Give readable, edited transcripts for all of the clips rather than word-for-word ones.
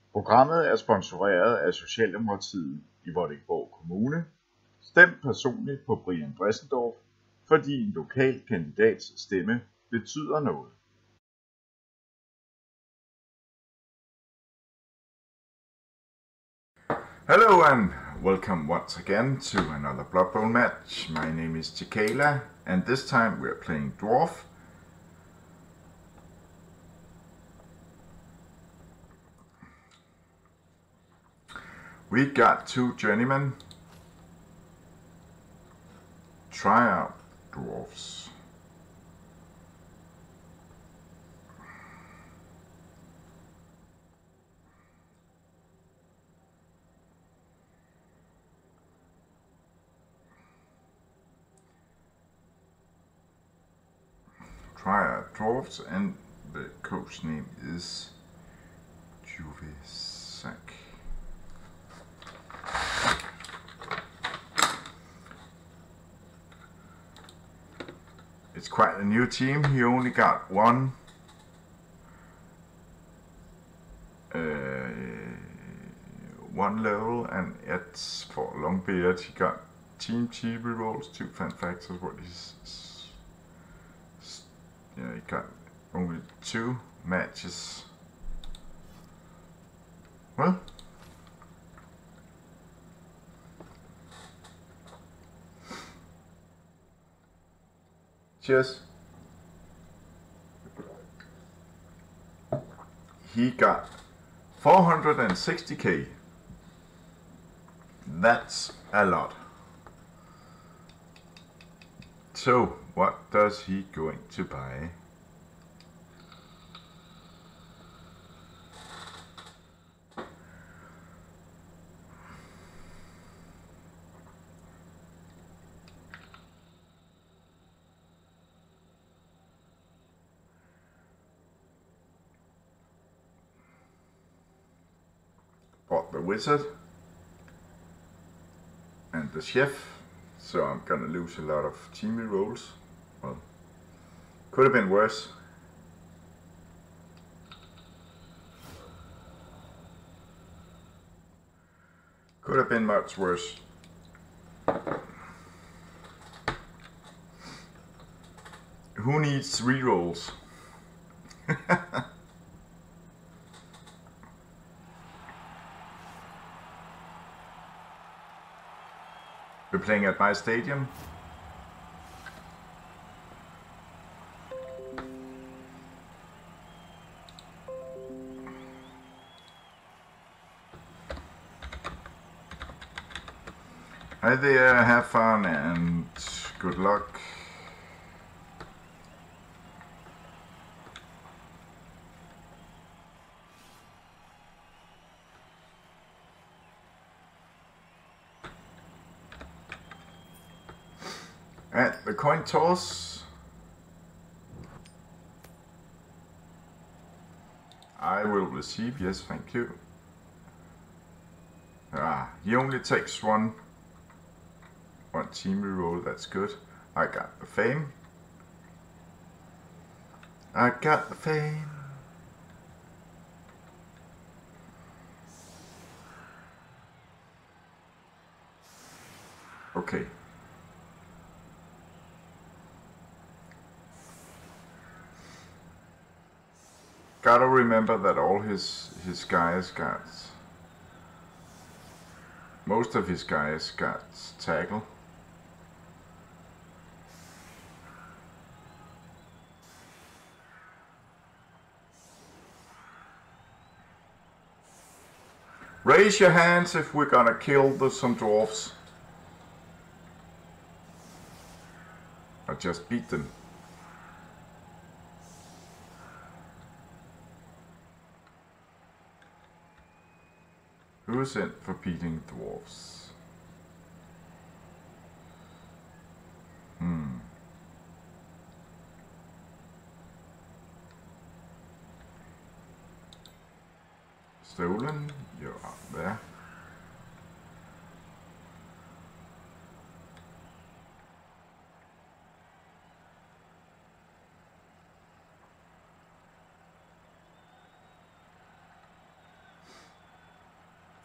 Programmet er sponsoreret af Socialdemokratiet i Vordingborg Kommune. Stem personligt på Brian Bressendorf, fordi en lokal kandidats stemme betyder noget. Hello and welcome once again to another Blood Bowl match. My name is Tequila and this time we are playing Dwarf. We got two journeymen, Tryout Dwarves. Tryout Dwarves, and the coach name is Juvesac. It's quite a new team. He only got one level, and it's for Longbeard. He got team TV rolls, 2 fan factors. What is? Yeah, he got only 2 matches. Well, cheers. He got 460k. That's a lot. So, what does he going to buy? Bought the wizard and the chef, so I'm gonna lose a lot of team rolls. Well, could have been worse. Could have been much worse. Who needs rerolls? We're playing at my stadium. Hi there, have fun and good luck. At the coin toss, I will receive, yes, thank you. He only takes one team reroll, that's good. I got the fame. I got the fame. Okay. Gotta remember that all his guys got, most of his guys got tackle. Raise your hands if we're gonna kill some dwarfs. Or just beat them. Who's in for beating dwarfs? Stolen, you're up there.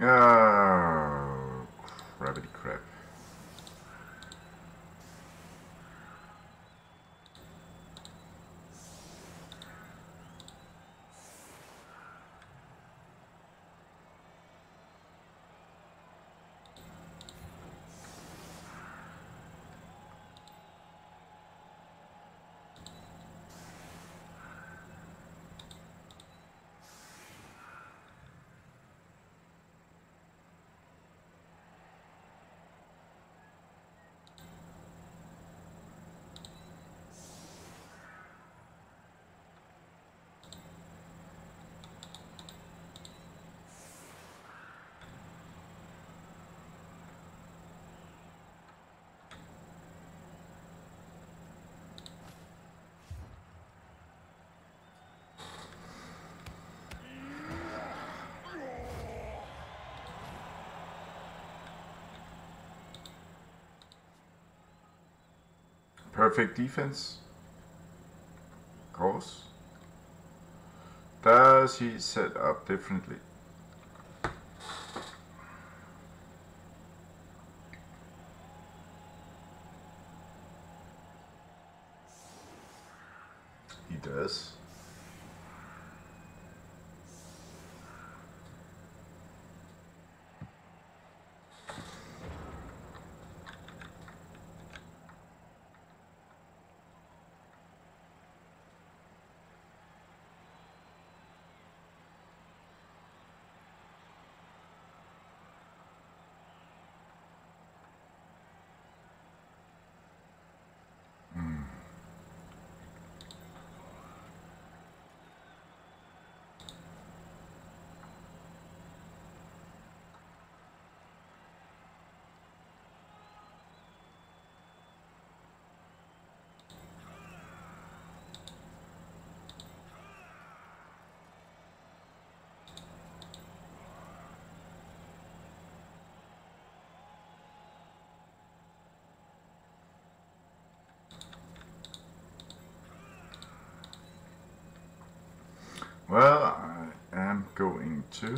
Oh, crappity crap. Perfect defense. Of course. Does he set up differently? He does. Well, I am going to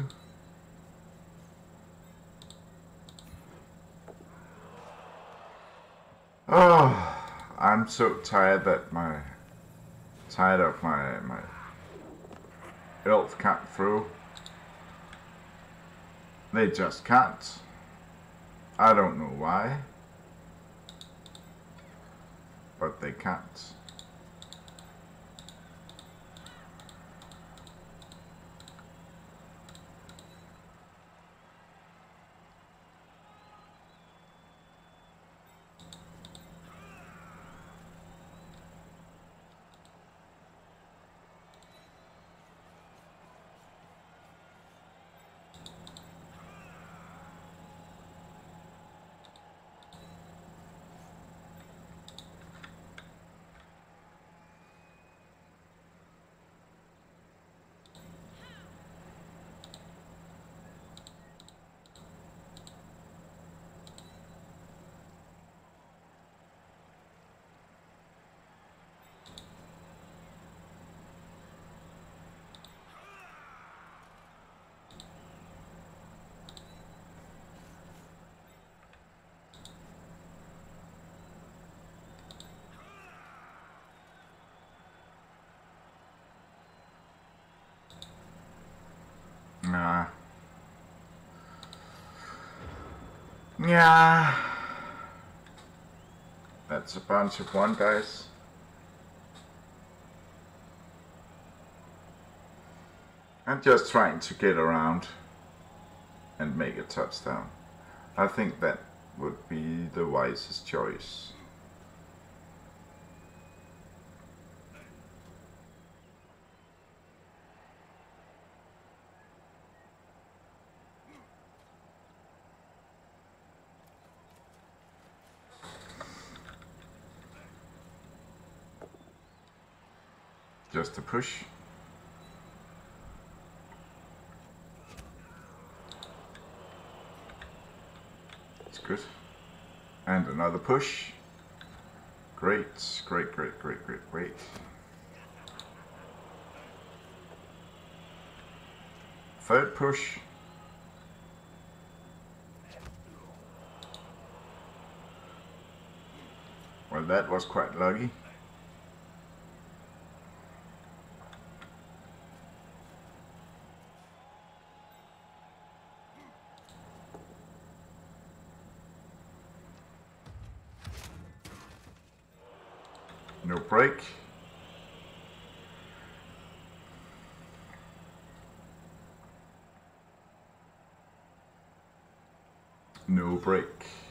I'm so tired that tired of my elf can't throw. They just can't. I don't know why, but they can't. Nah. Yeah. That's a bunch of one guys. I'm just trying to get around and make a touchdown. I think that would be the wisest choice. Just a push. It's good. And another push. Great, great, great, great, great, great. Third push. Well, that was quite lucky. No break. No break.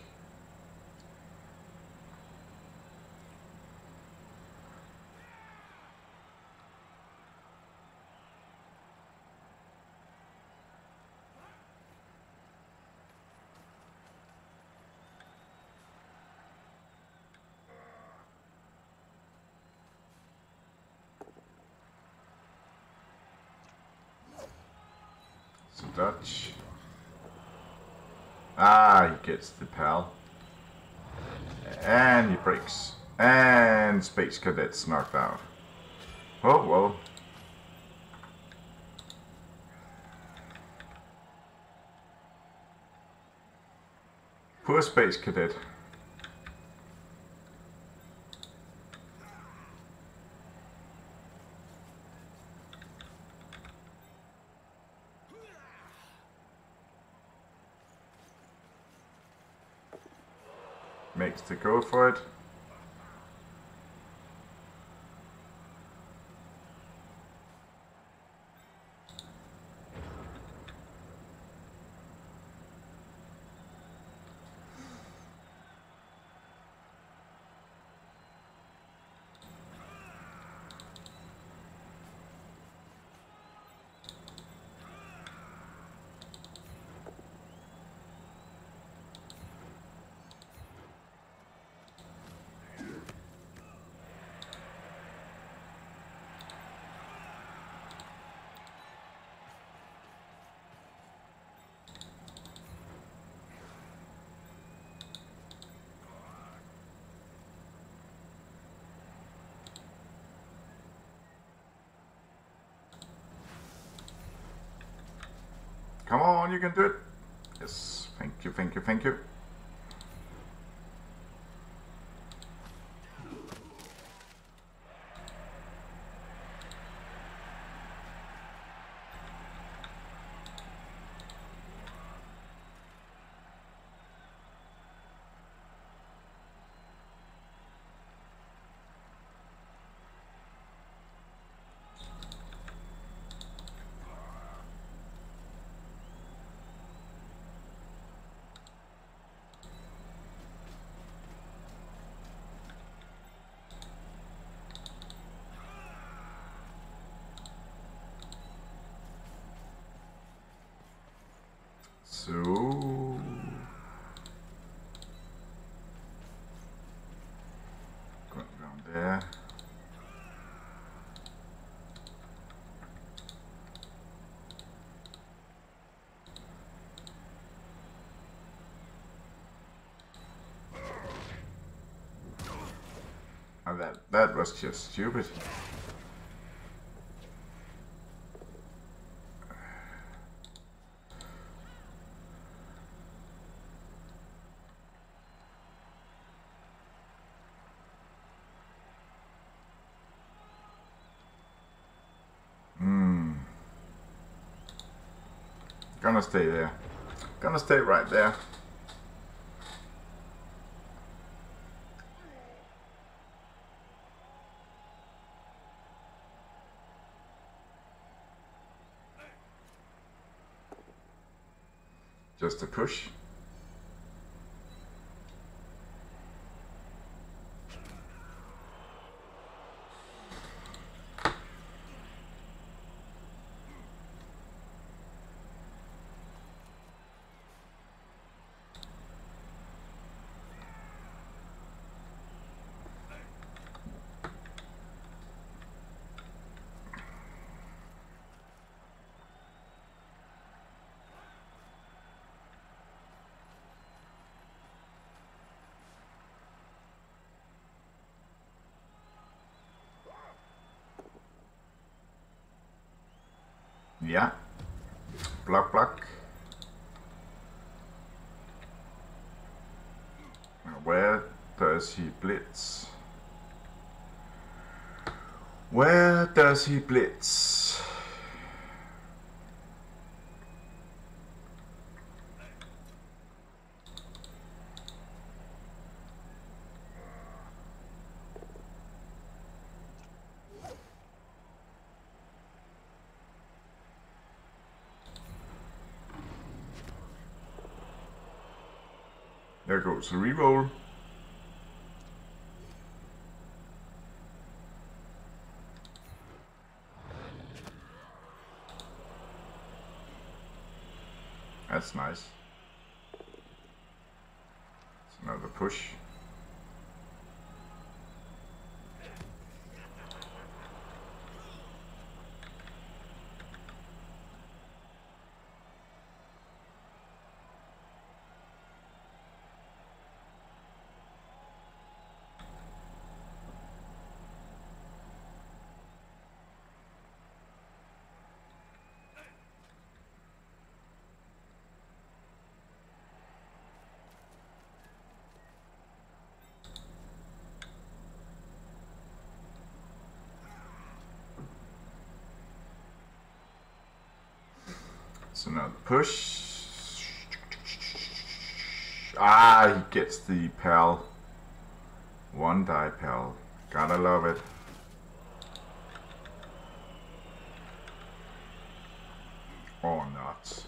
So Dutch. Ah, he gets the pal. And he breaks. And Space Cadet's knocked out. Oh, well. Poor Space Cadet. Makes the go for it. Come on, you can do it. Yes, thank you, thank you, thank you. So going down there. And that was just stupid. Gonna stay there. Gonna stay right there. Just a push. Yeah. Block, block. Where does he blitz? Where does he blitz? There goes a reroll. That's nice. It's another push. It's another push. Ah, he gets the pal. One die pal. Gotta love it. Or not.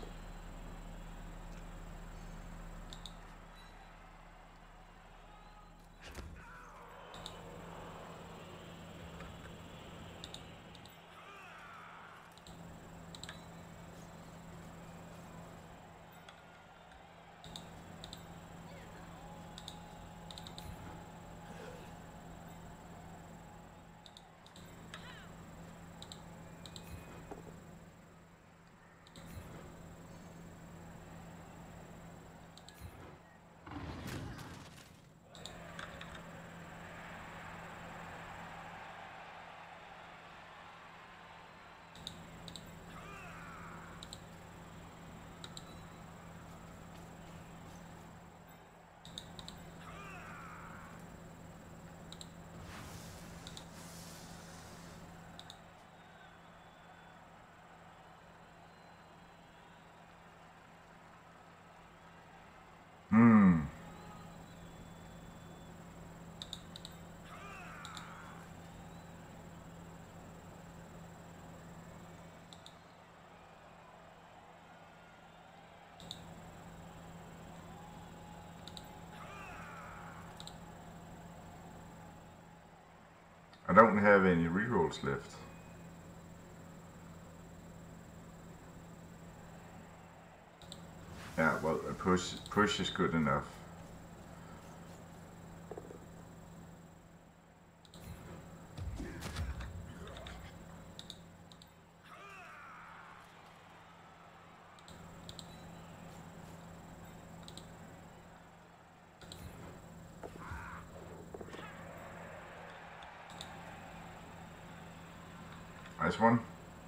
I don't have any rerolls left. Yeah, well, a push is good enough. Nice one.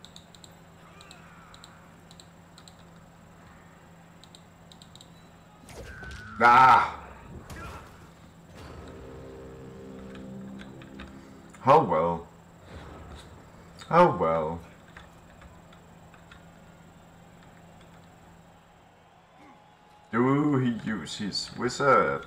Ah! Oh well. Oh well. Do he use his wizard?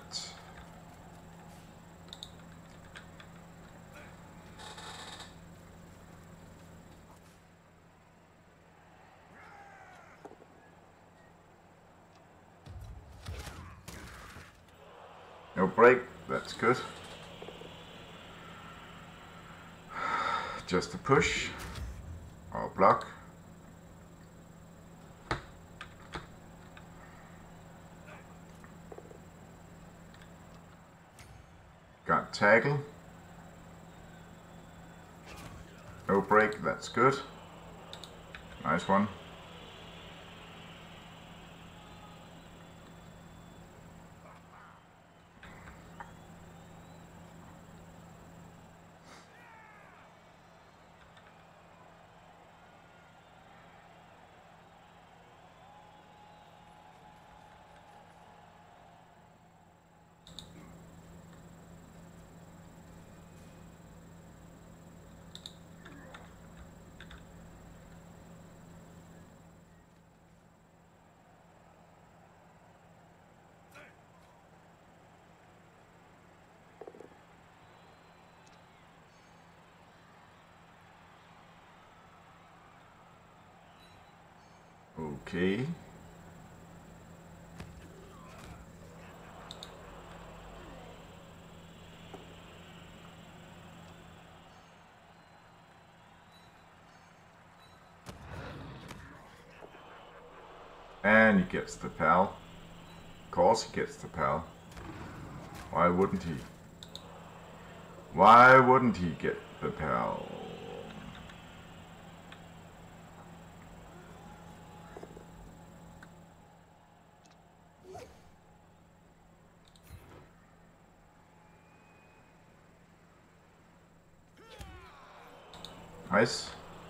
No break, that's good. Just a push or block. Got tackle. No break, that's good. Nice one. Okay. And he gets the pal. Of course he gets the pal. Why wouldn't he? Why wouldn't he get the pal? Nice.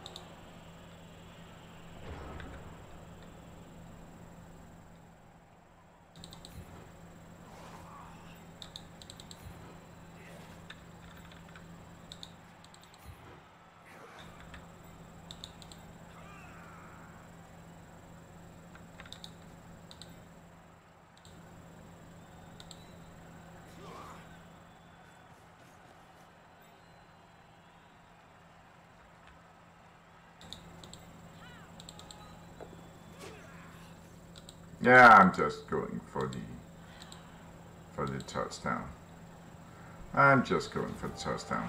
Yeah, I'm just going for the touchdown. I'm just going for the touchdown.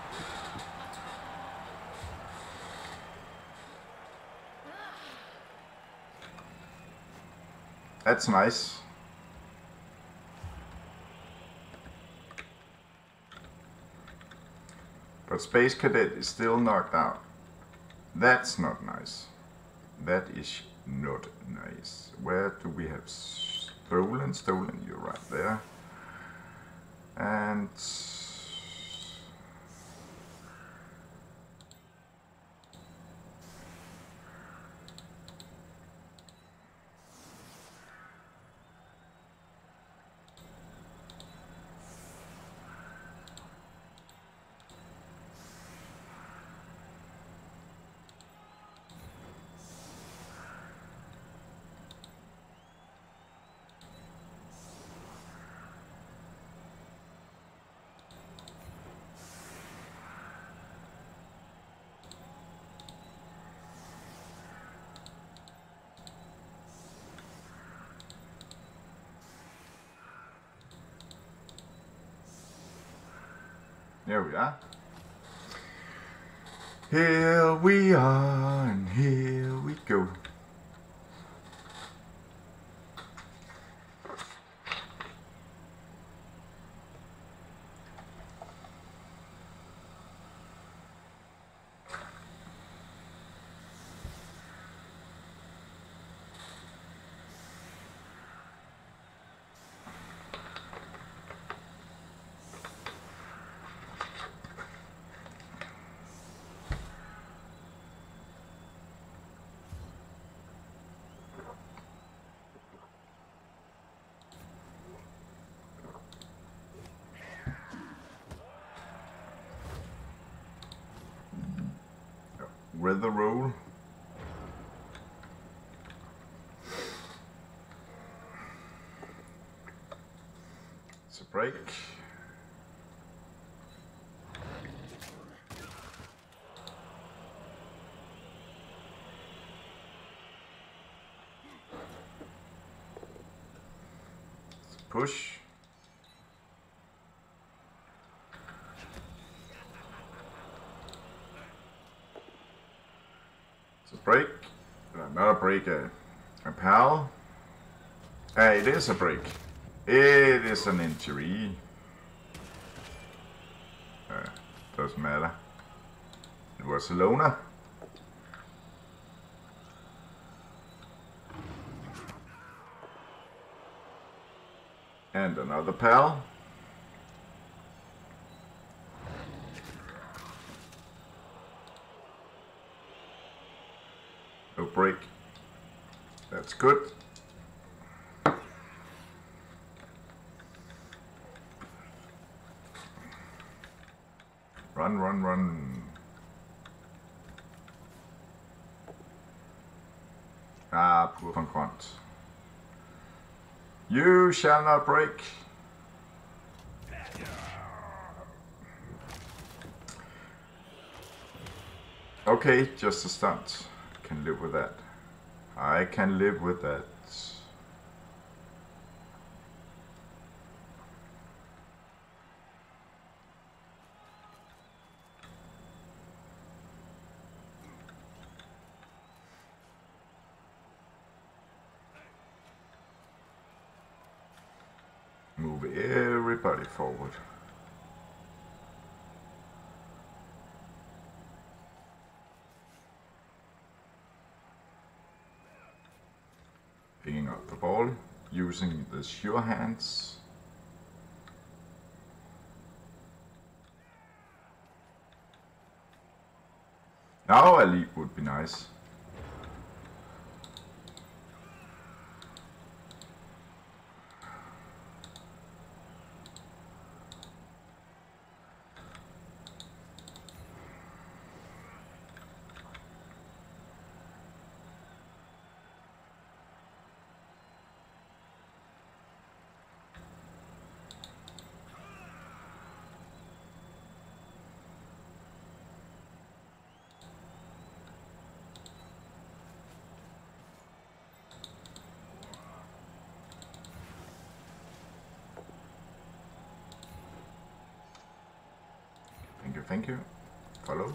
That's nice. But Space Cadet is still knocked out. That's not nice. That is not nice. Where do we have stolen? Stolen, you're right there. And here we are. Here we are, and here we go. Weather roll. It's a break. It's a push. Break, not a break, a pal. It is a break. It is an injury. Doesn't matter. It was a loner. And another pal. No break. That's good. Run, run, run. Ah, poor von Grant. You shall not break. Okay, just a stunt. Can live with that. I can live with that. Move everybody forward. Picking up the ball, using the sure hands. Now a leap would be nice. Thank you. Follow.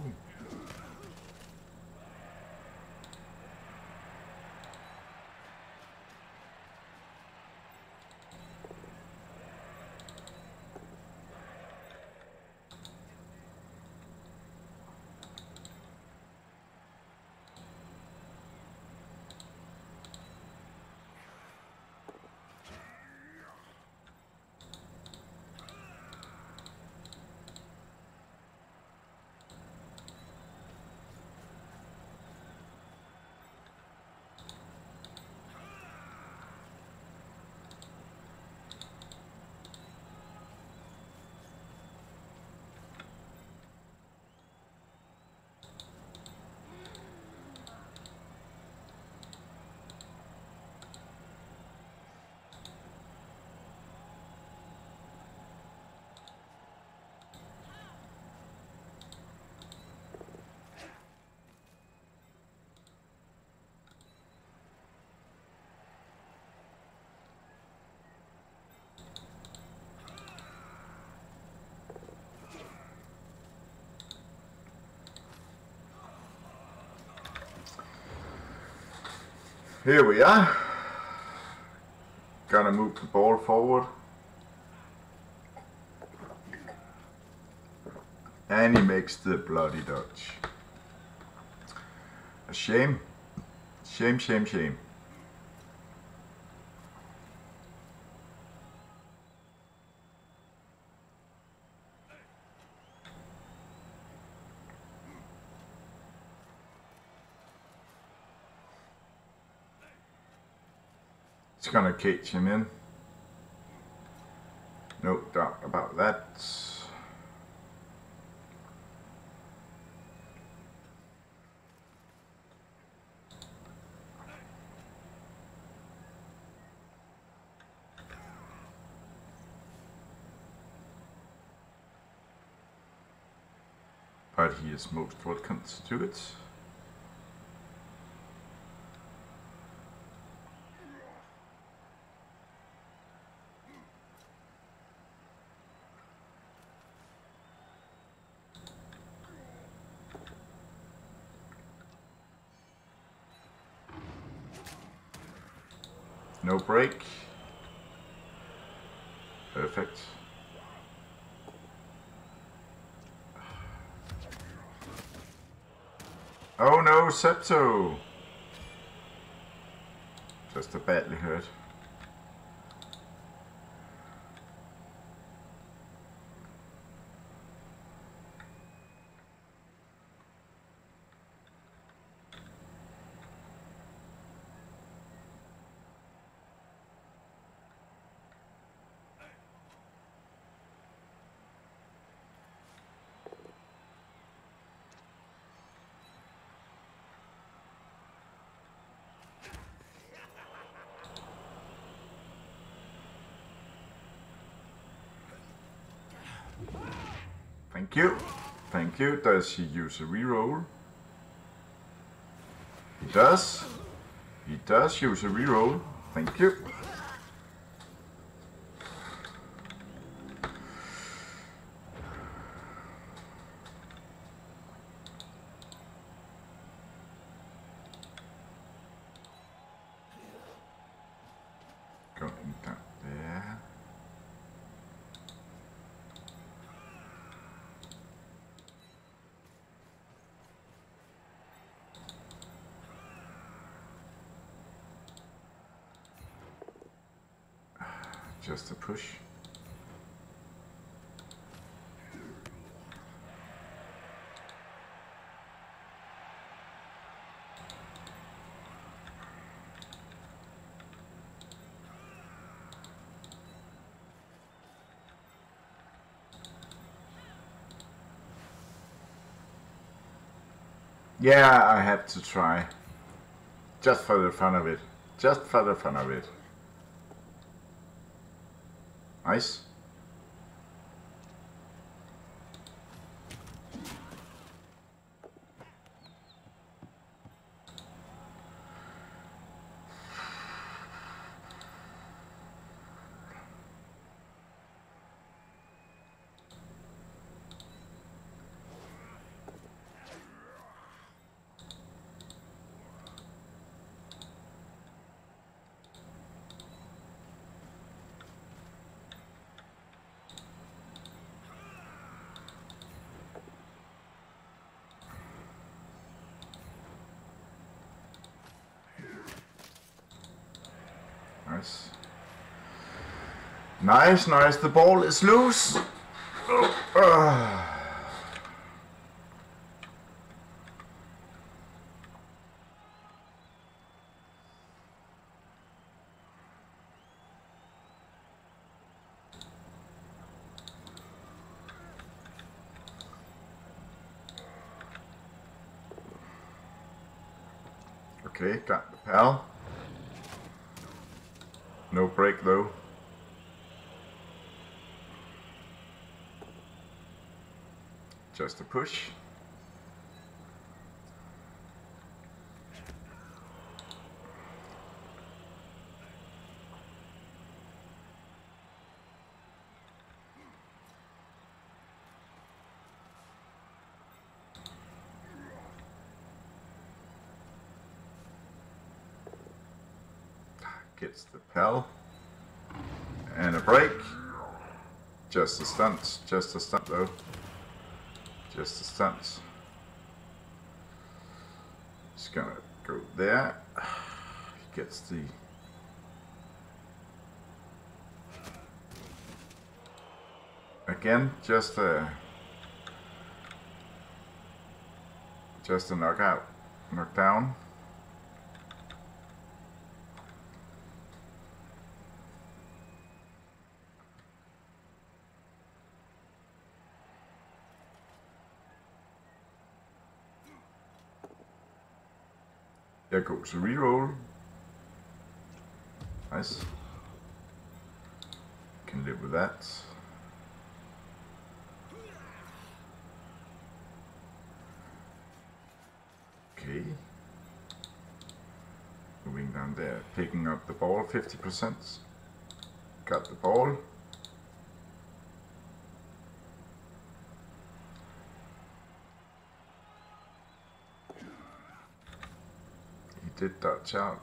Here we are. Gonna move the ball forward. And he makes the bloody dodge. A shame. Shame, shame, shame. It's gonna cage him in. No doubt about that. But he is most welcome to it. No break. Perfect. Oh no, Septo! Just a badly hurt. Thank you. Thank you. Does he use a reroll? He does. He does use a reroll. Thank you. Going down there. Just a push. Yeah, I had to try. Just for the fun of it. Just for the fun of it. Nice. Nice. Nice, nice. The ball is loose. Oh, Okay, got the pal. No break though. Just a push. Gets the pal. And a break. Just a stunt. Just a stunt though. Just a stunt. Just gonna go there. He gets the... Again, just a knockout. Knockdown. There goes a reroll. Nice. Can live with that. Okay. Moving down there. Picking up the ball, 50%. Got the ball. Did dodge out.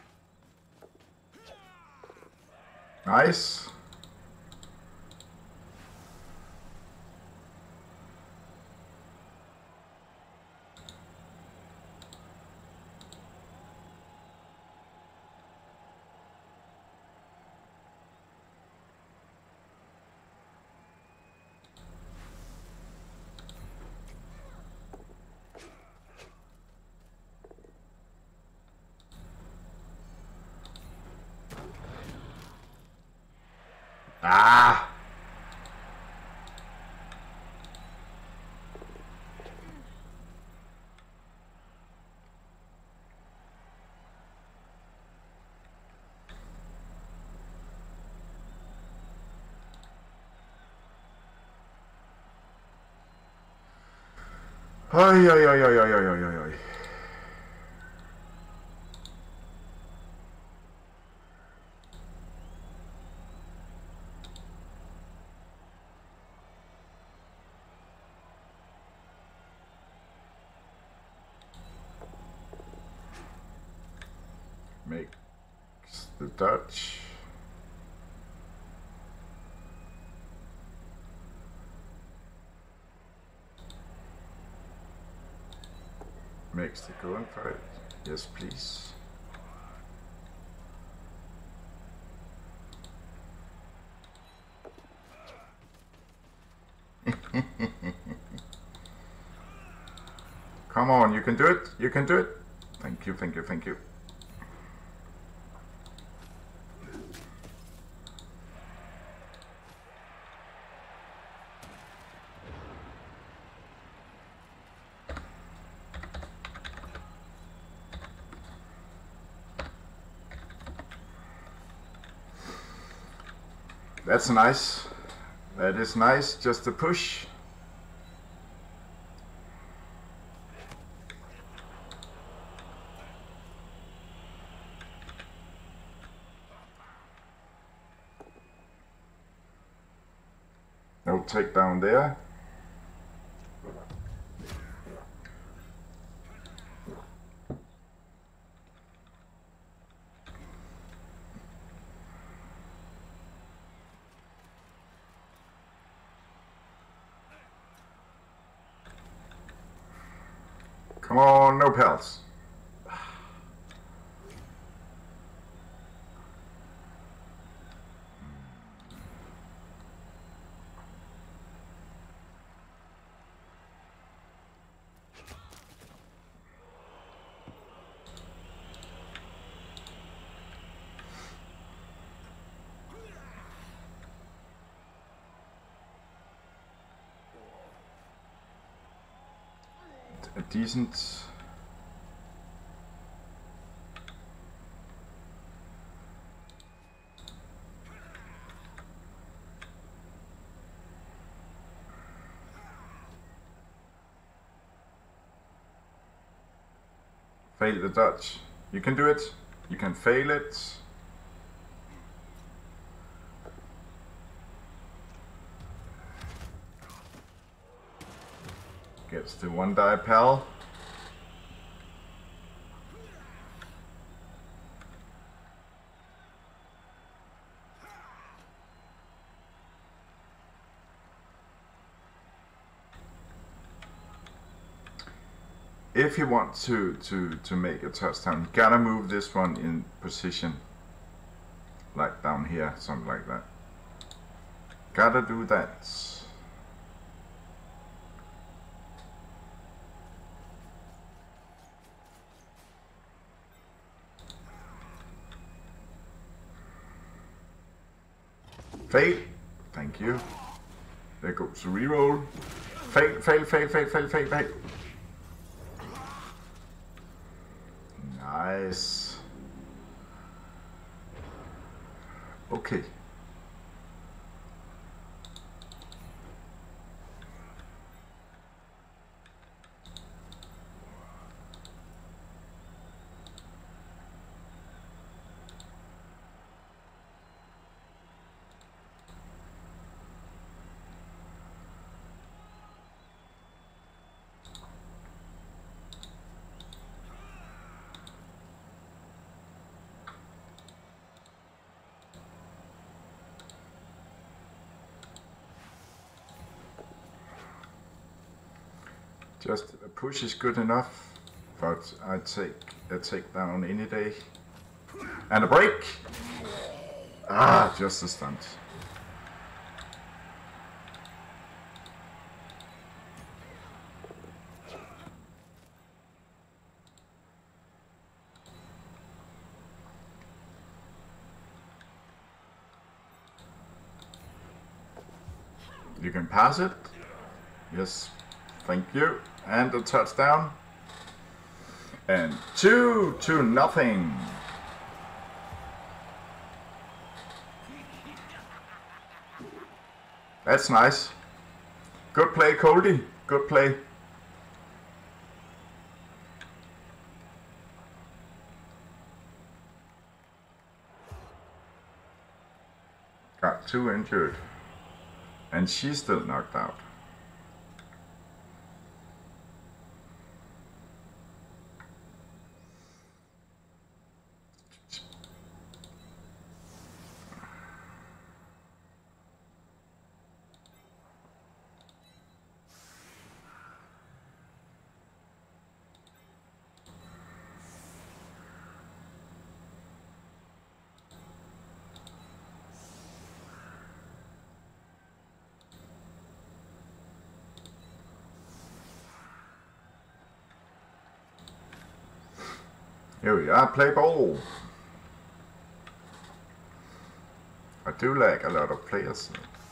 Nice. Oi, oi, oi, oi, oi, oi, oi, oi, oi. Makes the Dutch. Makes the going for it. Yes, please. Come on, you can do it. You can do it. Thank you, thank you, thank you. That's nice. That is nice. Just a push. No takedown there. Come on, no pals. A decent. Fail the Dutch. You can do it. You can fail it. Gets the one die pal. If you want to make a touchdown, you gotta move this one in position, like down here, something like that. Gotta do that. Fail. Thank you. There goes the reroll. Fail, fail, fail, fail, fail, fail, fail. Nice. Okay. Just a push is good enough, but I'd take a takedown any day. And a break! Ah, just a stunt. You can pass it. Yes, thank you. And a touchdown. And 2-0. That's nice. Good play, Coldy. Good play. got 2 injured. And she's still knocked out. Here we are, play ball. I do like a lot of players.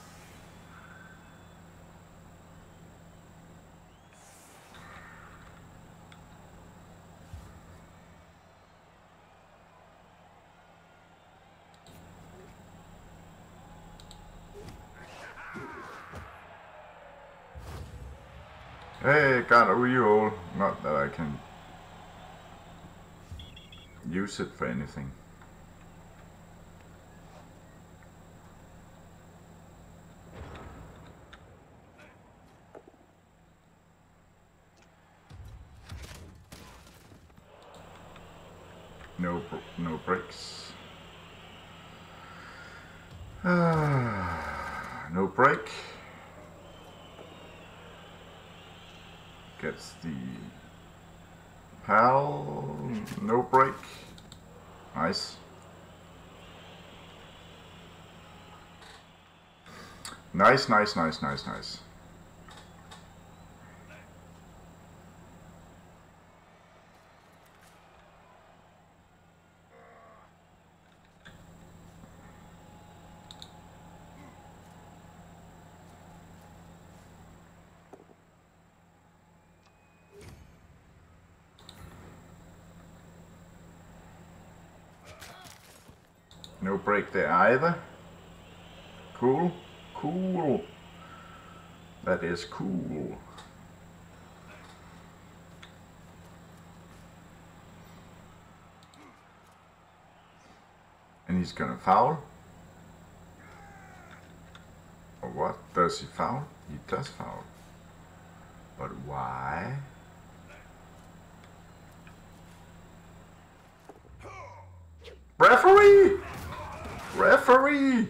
Hey, got a reroll. Not that I can use it for anything. No breaks. No break. Gets the pal. No break. Nice. Nice, nice, nice, nice, nice. No break there either. Cool, cool. That is cool. And he's gonna foul. Or what? Does he foul? He does foul. But why? Referee! Referee!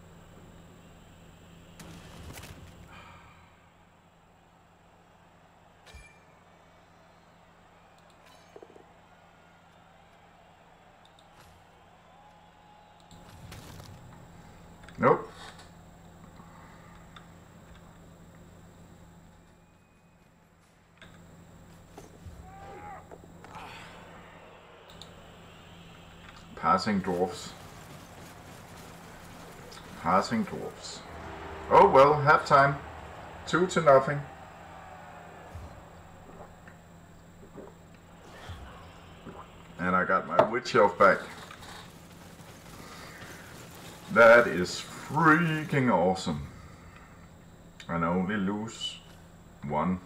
Nope. Passing dwarfs. Passing dwarfs. Oh well, halftime. 2-0. And I got my witch elf back. That is freaking awesome. And I only lose 1.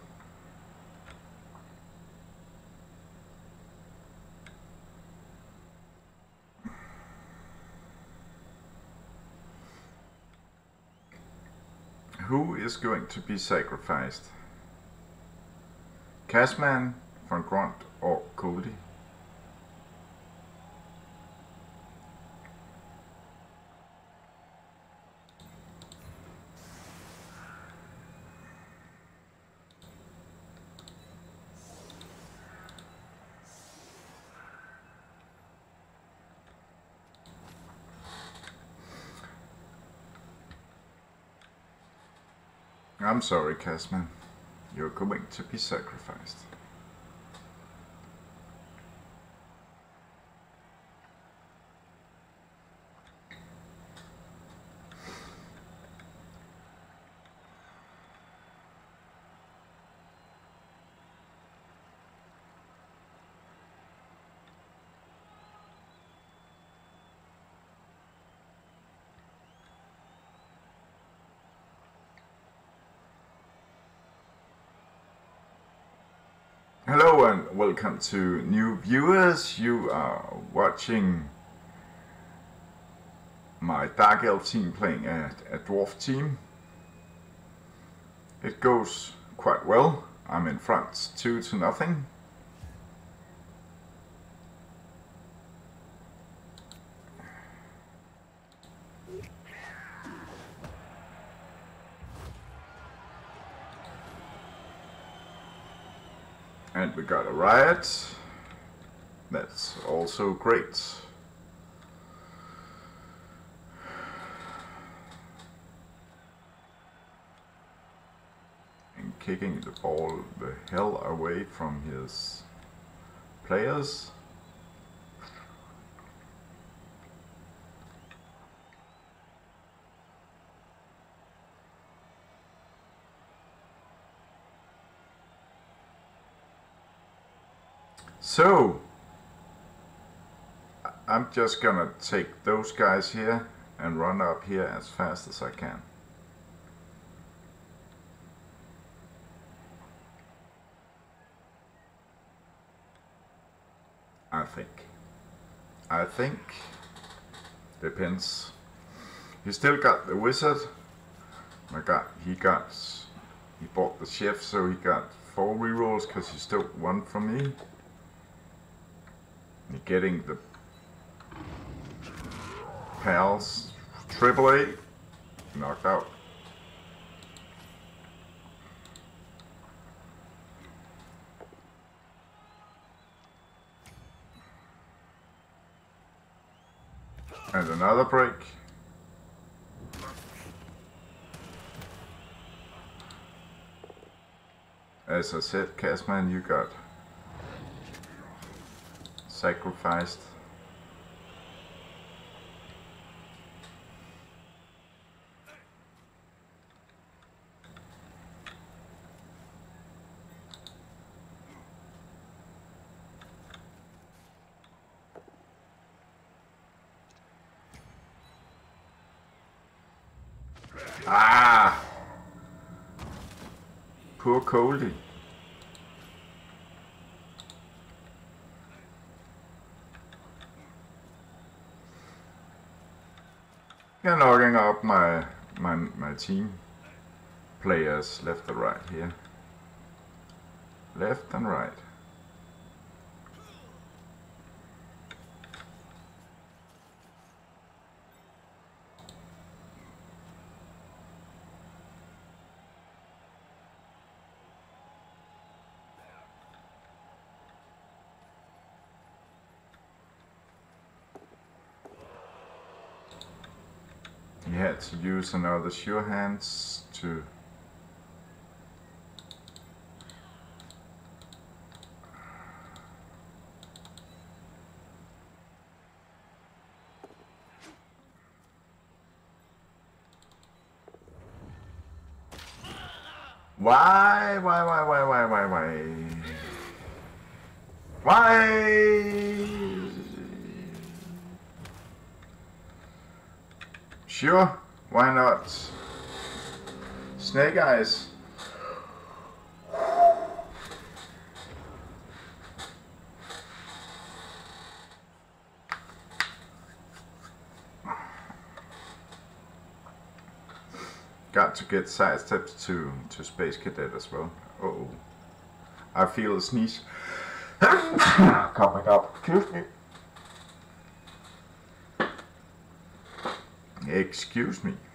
Who is going to be sacrificed? Cashman, Von Grunt, or Cody? I'm sorry, Cashman. You're going to be sacrificed. Hello and welcome to new viewers. You are watching my Dark Elf team playing a Dwarf team. It goes quite well. I'm in front 2-0. And we got a riot. That's also great. And kicking the ball the hell away from his players. So I'm just gonna take those guys here and run up here as fast as I can. I think depends. He still got the wizard. He bought the chef, so he got 4 rerolls because he stole 1 from me. And getting the pals AAA knocked out. And another break. As I said, Casman, you got sacrificed. Ah! Poor Coldy. You're knocking up my team players left and right here. Left and right. He had to use another sure hands to Why? Sure, why not? Snake Eyes. Got to get sidesteps to Space Cadet as well. Uh-oh. I feel a sneeze coming up. Excuse me. Excuse me.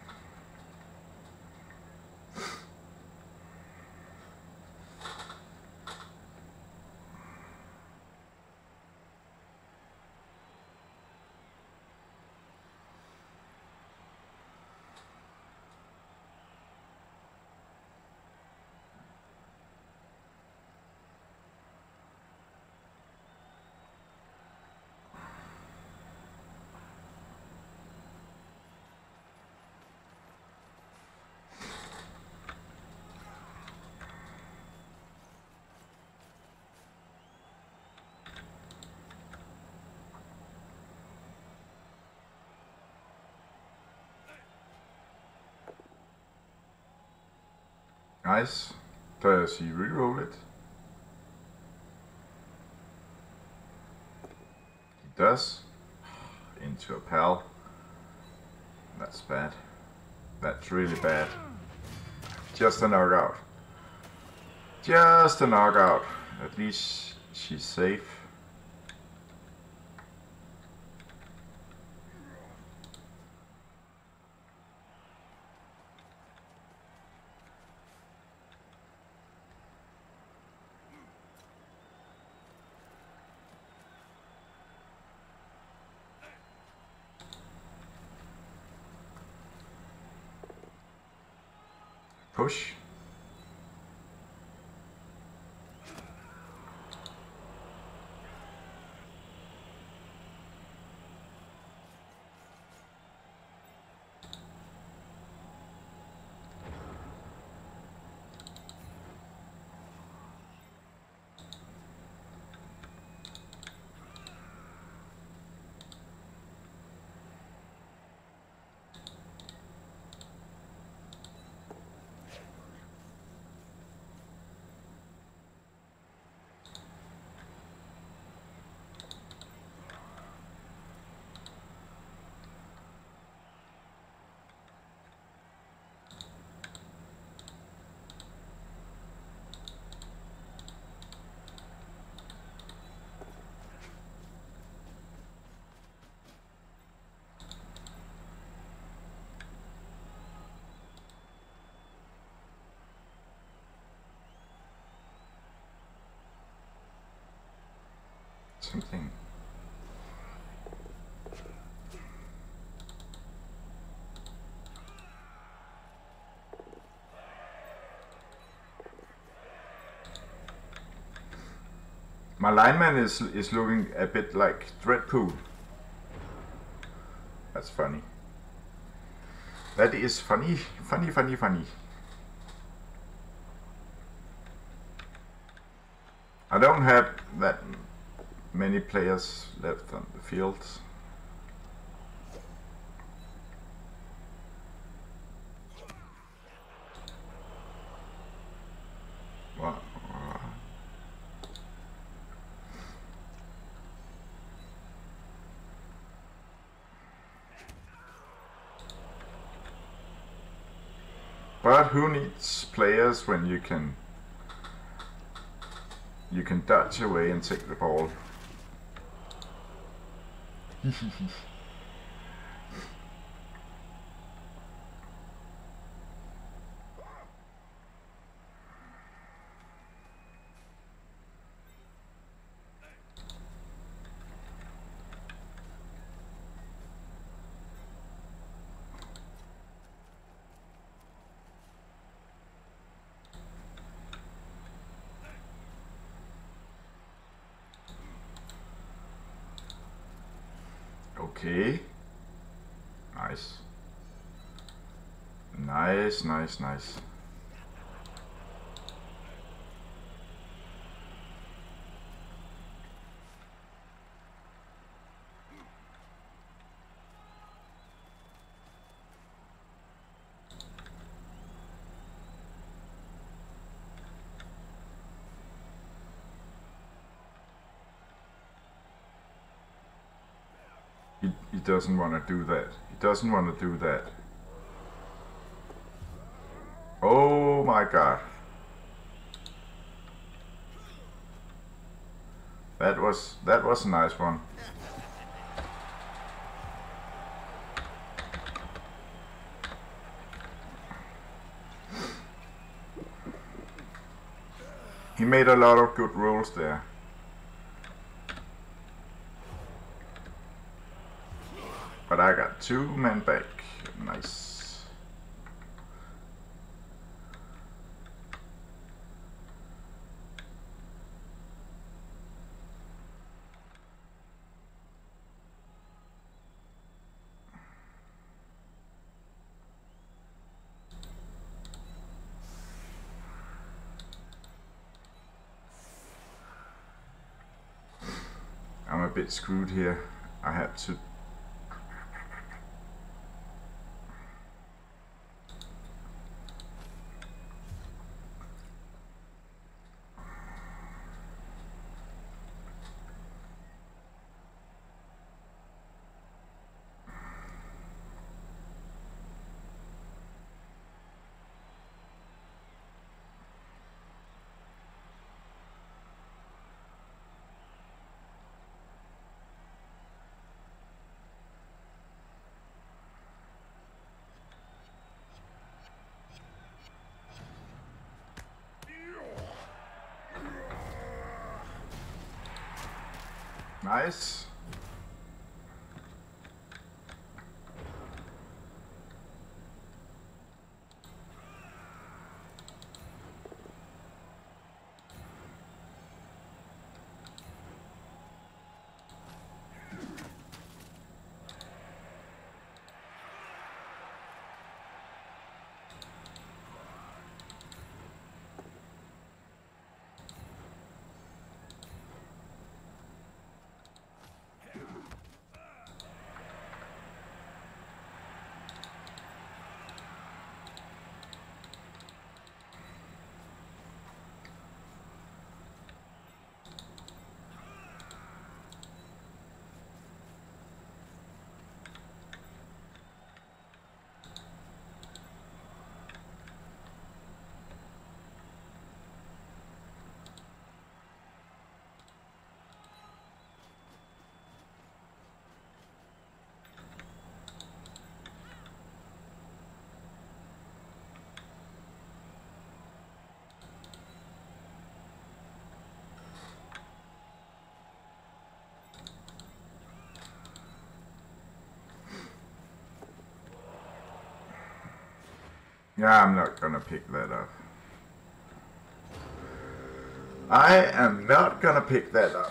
Nice. Does he reroll it? He does. Into a pal. That's bad. That's really bad. Just a knockout. Just a knockout. At least she's safe. Push. Something. My lineman is looking a bit like Dreadpool. That's funny. That is funny, funny, funny, funny. I don't have that many players left on the field. Wow. But who needs players when you can dodge away and take the ball? Okay. Nice. Nice, nice, nice. He doesn't want to do that. He doesn't want to do that. Oh my god. That was a nice one. He made a lot of good rolls there. But I got 2 men back. Nice. I'm a bit screwed here. I have to Nice. Yeah, I'm not gonna pick that up. I am not gonna pick that up.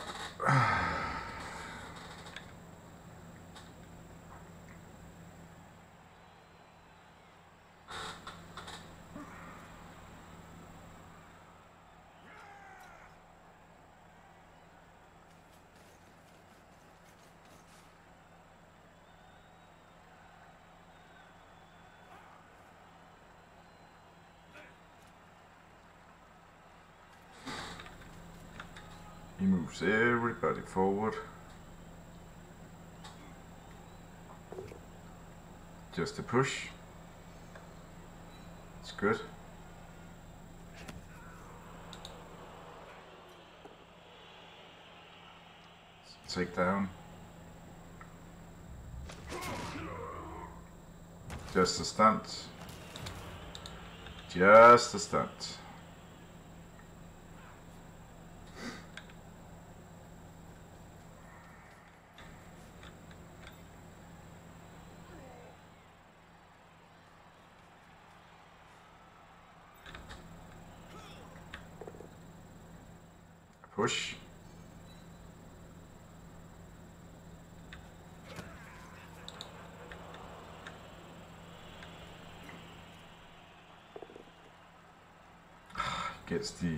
He moves everybody forward. Just a push. It's good. Take down. Just a stunt. Just a stunt. Push. Gets the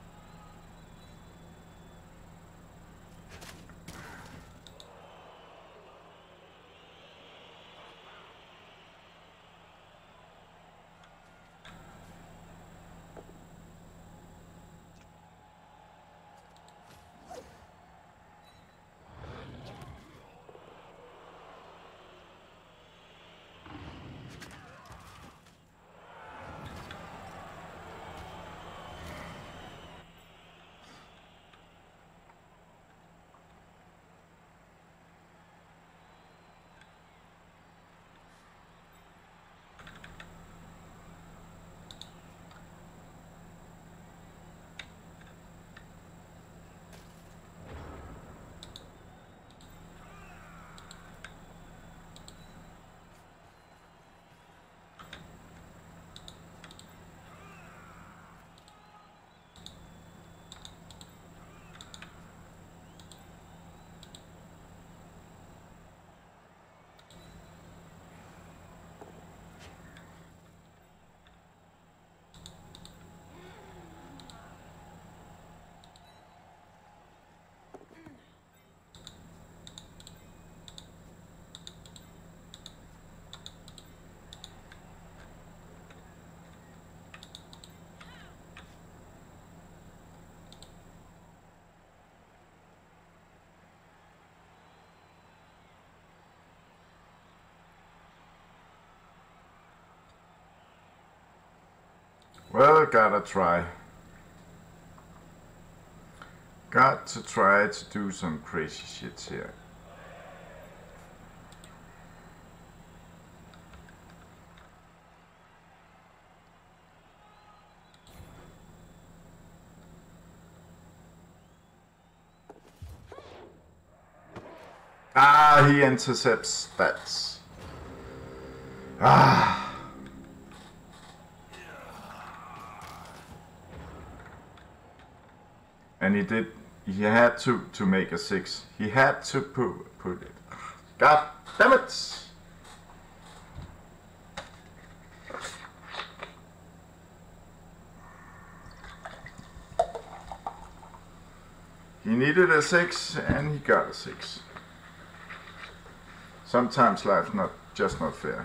well, gotta try. Got to try to do some crazy shit here. Ah, he intercepts stats. Ah. And he had to make a 6. He had to put it. God damn it! He needed a 6 and he got a 6. Sometimes life's just not fair.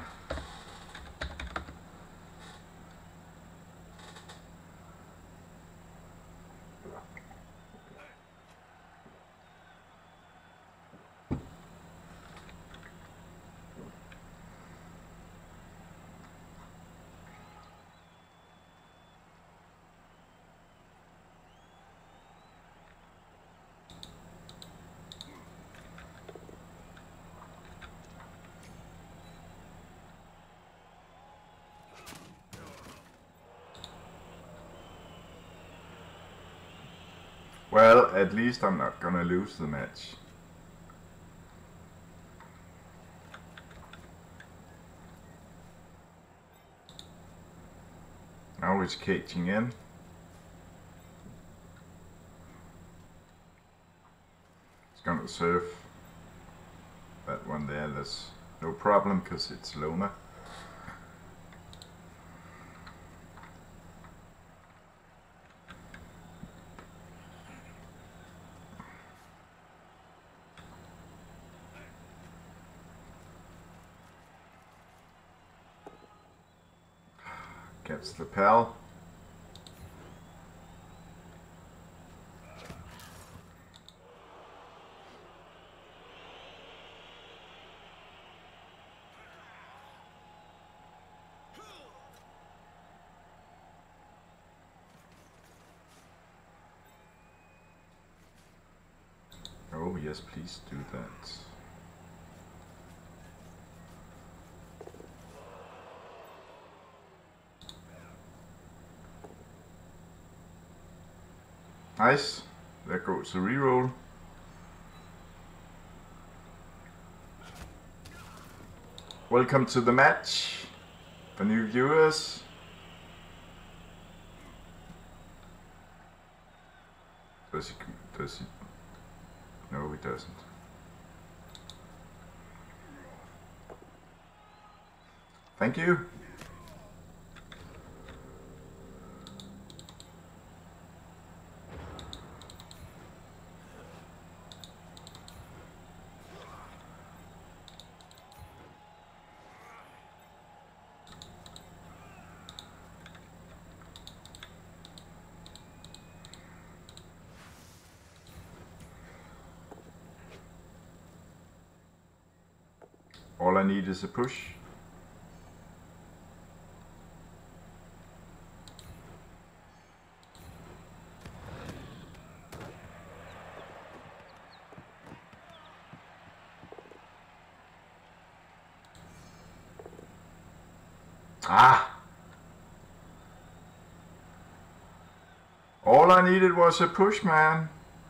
Well, at least I'm not gonna lose the match. Now it's caging in. It's gonna serve that one there. There's no problem because it's Loma. Gets the pal. Oh yes, please do that. Nice. There goes the reroll. Welcome to the match for new viewers. Does he? No, he doesn't. Thank you. All I need is a push. Ah! All I needed was a push, man.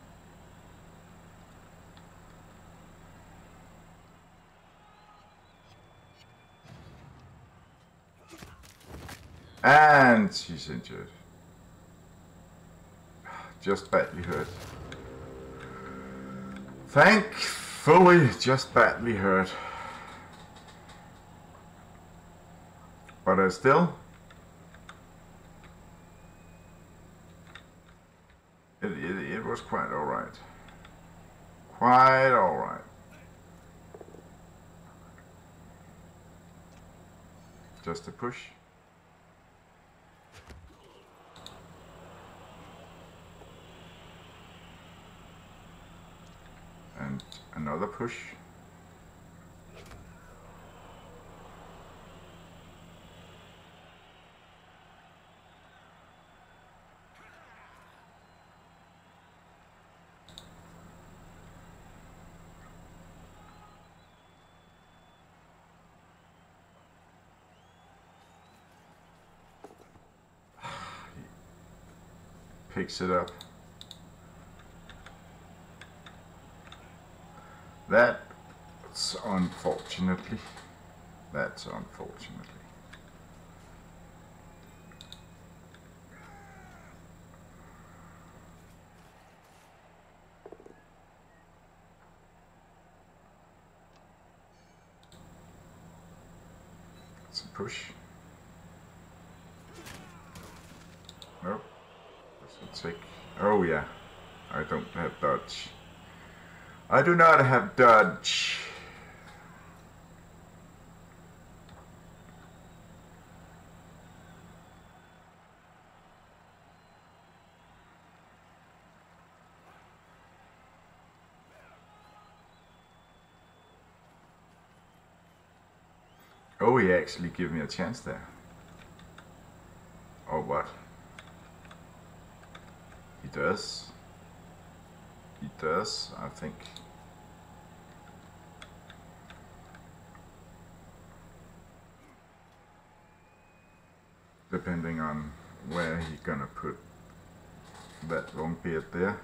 And she's injured. Just badly hurt. Thankfully, just badly hurt. But still, it was quite alright. Quite alright. Just a push. And another push. Picks it up. That That's unfortunately. That's unfortunately. It's a push. Nope. Does it take? Oh yeah. I don't have dodge. I do not have dodge. Oh, he actually gave me a chance there. Or what? He does. He does, I think. Depending on where he gonna put that long beard there.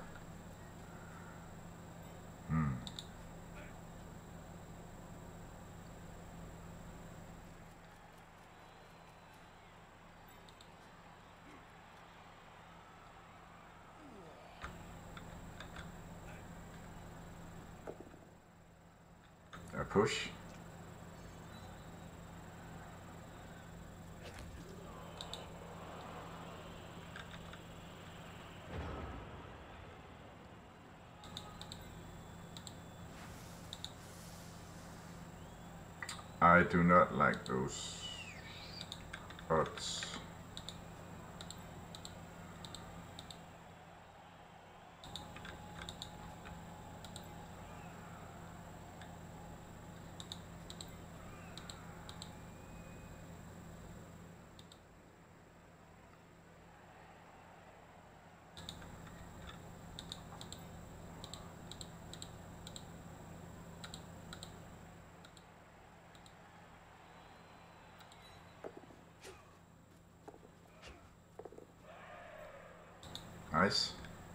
A push. I do not like those odds. Nice.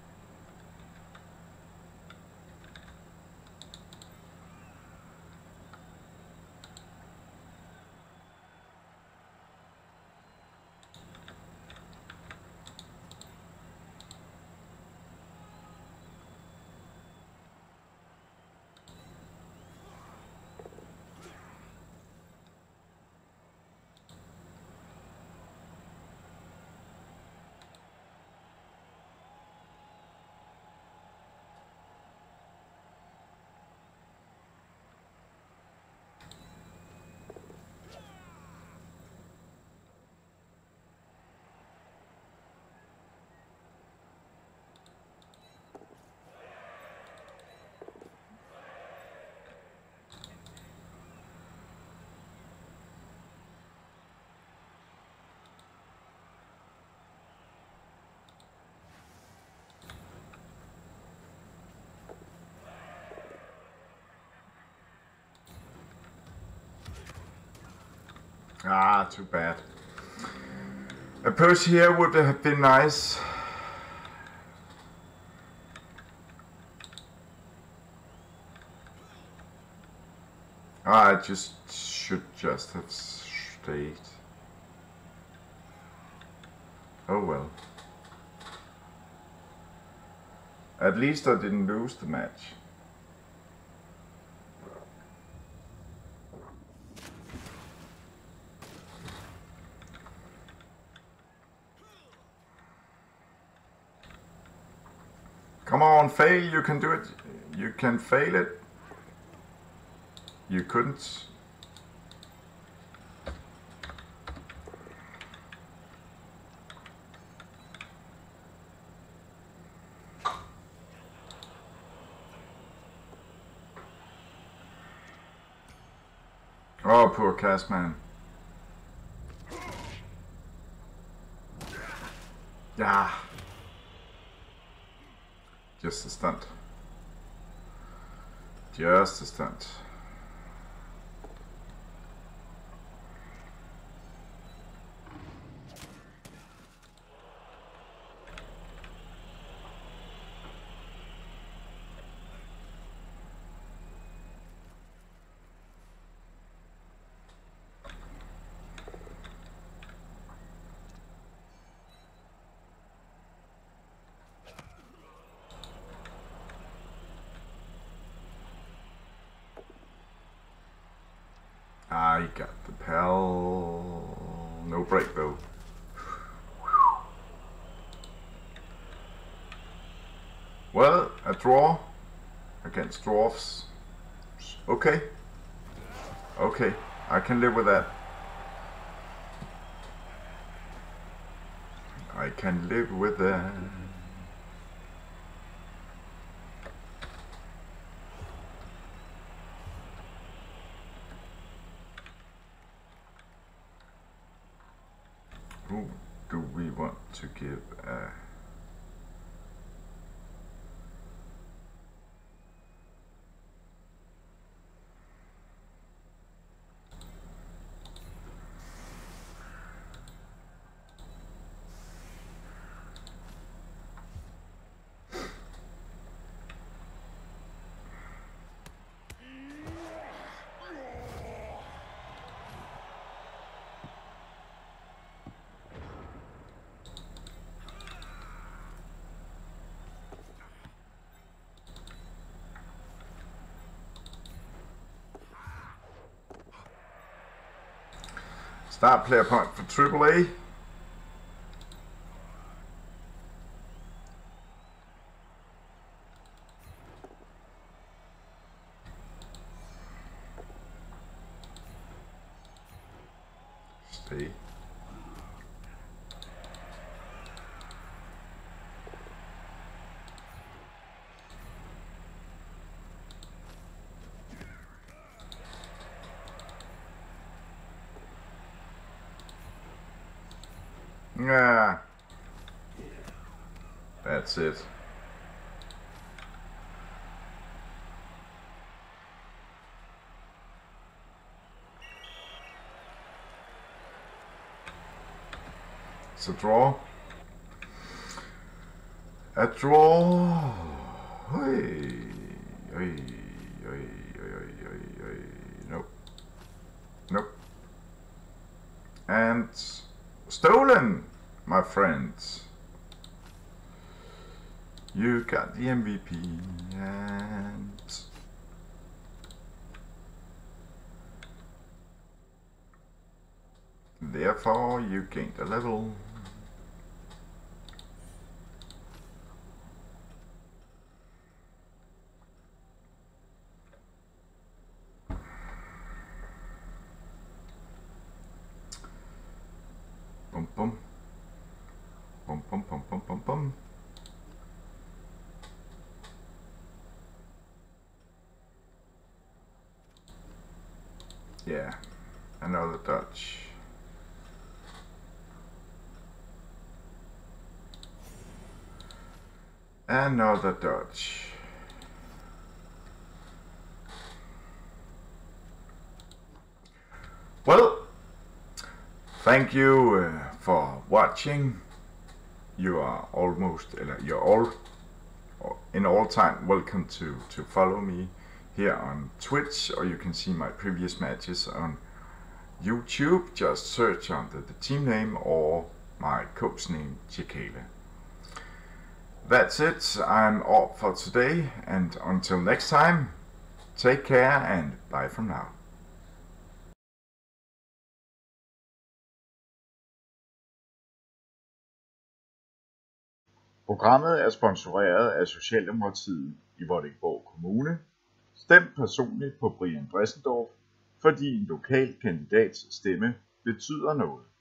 Ah, too bad. A push here would have been nice. I should just have stayed. Oh well. At least I didn't lose the match. Come on, fail, you can do it. You can fail it. You couldn't. Oh, poor cast man. Yeah. Just a stunt. Just a stunt. got the pal. No break though. Well, a draw against dwarfs. Okay. Okay, I can live with that. I can live with that. Who do we want to give a... Start player point for AAA. Stay. Yeah, that's it. It's a draw. A draw. Hey, hey, hey, hey. Nope. Nope. And stolen, my friends. You got the MVP and therefore you gained a level. Bum bum. Bum bum bum bum bum bum. Yeah, another dodge. Another dodge. Well, thank you for watching. You are almost, you're all in all time welcome to follow me here on Twitch, or you can see my previous matches on YouTube. Just search under the team name or my coach name, Chikale. That's it. I'm off for today, and until next time, take care and bye from now. Programmet er sponsoreret af Socialdemokratiet i Vordingborg Kommune. Stem personligt på Brian Bressendorf, fordi en lokal kandidats stemme betyder noget.